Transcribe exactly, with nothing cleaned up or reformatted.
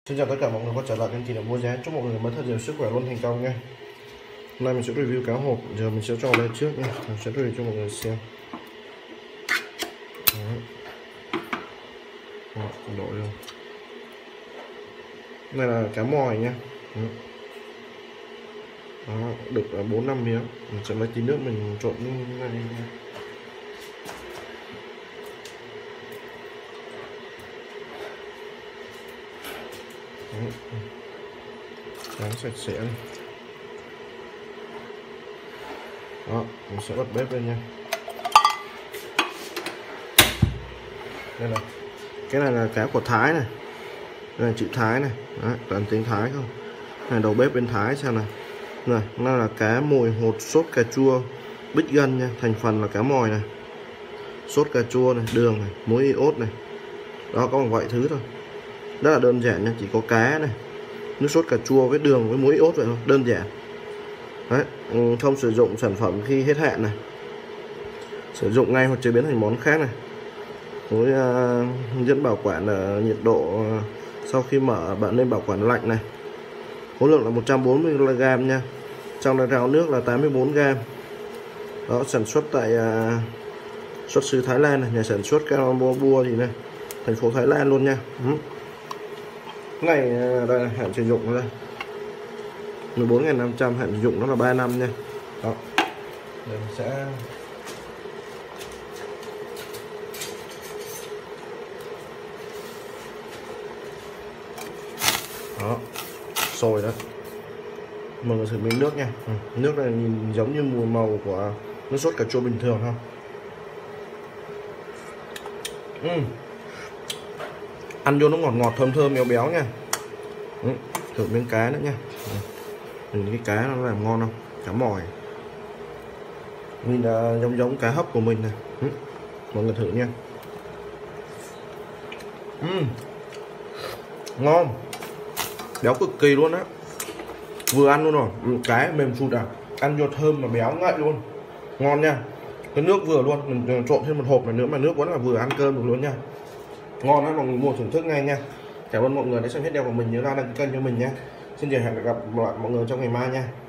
Xin chào tất cả mọi người quay trở lại kênh Kỳ Đậu Mua Giá. Chúc mọi người mới thật nhiều sức khỏe luôn, thành công nha. Hôm nay mình sẽ review cá hộp. Giờ mình sẽ cho đây trước nha, mình sẽ review cho mọi người xem. Đó, đổi luôn. Này là cá mòi nha. Đó, được bốn năm miếng. Mình sẽ lấy tí nước mình trộn như này nha. Ráng sạch sẽ này. Đó, mình sẽ bật bếp lên nha. Đây này, cái này là cá của Thái này, đây là chữ Thái này, đấy, toàn tiếng Thái không. Này đầu bếp bên Thái xem này, này nó là cá mồi hột sốt cà chua bích gân nha, thành phần là cá mòi này, sốt cà chua này, đường này, muối iốt này, đó có bằng vậy thứ thôi, rất là đơn giản nha, chỉ có cá này, nước sốt cà chua với đường với muối iốt vậy thôi, đơn giản. Đấy, không sử dụng sản phẩm khi hết hạn này, sử dụng ngay hoặc chế biến thành món khác này, với uh, hướng dẫn bảo quản ở nhiệt độ uh, sau khi mở bạn nên bảo quản lạnh này. Khối lượng là một trăm bốn mươi gam nha, trong đây rau nước là tám mươi bốn gam. Đó, sản xuất tại uh, xuất xứ Thái Lan này, nhà sản xuất Calamabua thì này, thành phố Thái Lan luôn nha. Ừ. Này đây là hạn sử dụng đây mười bốn nghìn năm trăm, hạn sử dụng nó là ba năm nha. Đó, để mình sẽ đó sôi đó, mọi người thử miếng nước nha. Ừ. Nước này nhìn giống như mùi màu của nước sốt cà chua bình thường không? Ừ. Ăn vô nó ngọt ngọt thơm thơm béo béo nha. Ừ. Thử miếng cá nữa nha. Ừ. Nhìn cái cá nó làm ngon không? Cá mòi nhìn là giống giống cá hấp của mình này. Ừ. Mọi người thử nha. Ừ. Ngon, béo cực kỳ luôn á, vừa ăn luôn rồi. Ừ. Cá mềm sụt à, ăn vô thơm mà béo ngậy luôn, ngon nha. Cái nước vừa luôn, mình trộn thêm một hộp này nữa mà nước vẫn là vừa ăn cơm được luôn nha, ngon lắm. Mọi người mua thưởng thức ngay nha. Cảm ơn mọi người đã xem hết video của mình, nhớ like đăng ký kênh cho mình nha. Xin chào, hẹn gặp lại mọi người trong ngày mai nha.